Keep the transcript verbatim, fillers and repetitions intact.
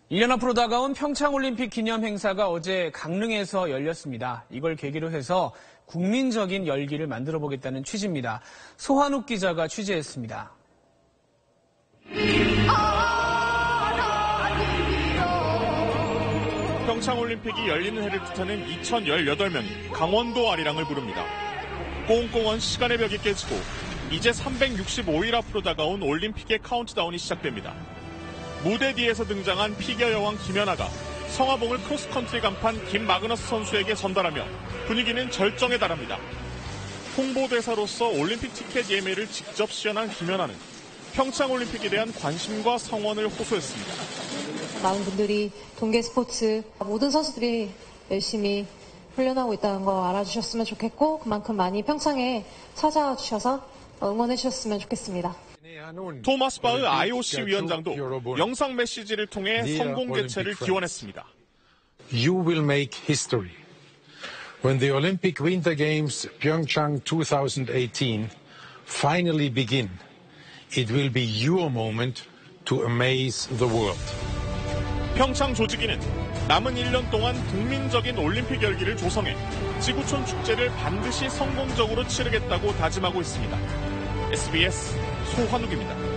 일 년 앞으로 다가온 평창올림픽 기념 행사가 어제 강릉에서 열렸습니다. 이걸 계기로 해서 국민적인 열기를 만들어 보겠다는 취지입니다. 소환욱 기자가 취재했습니다. 평창올림픽이 열리는 해를 뜻하는 이천십팔 명이 강원도 아리랑을 부릅니다. 꽁꽁한 시간의 벽이 깨지고 이제 삼백육십오 일 앞으로 다가온 올림픽의 카운트다운이 시작됩니다. 무대 뒤에서 등장한 피겨 여왕 김연아가 성화봉을 크로스컨트리 간판 김마그너스 선수에게 전달하며 분위기는 절정에 달합니다. 홍보대사로서 올림픽 티켓 예매를 직접 시연한 김연아는 평창올림픽에 대한 관심과 성원을 호소했습니다. 많은 분들이 동계 스포츠, 모든 선수들이 열심히 훈련하고 있다는 거 알아주셨으면 좋겠고 그만큼 많이 평창에 찾아와 주셔서 응원해 주셨으면 좋겠습니다. 토마스 바흐 아이오씨 위원장도 영상 메시지를 통해 성공 개최를 기원했습니다. You will make history. When the Olympic Winter Games Pyeongchang twenty eighteen finally begin, it will be your moment to amaze the world. 평창 조직위는 남은 일 년 동안 국민적인 올림픽 열기를 조성해 지구촌 축제를 반드시 성공적으로 치르겠다고 다짐하고 있습니다. 에스비에스 소환욱입니다.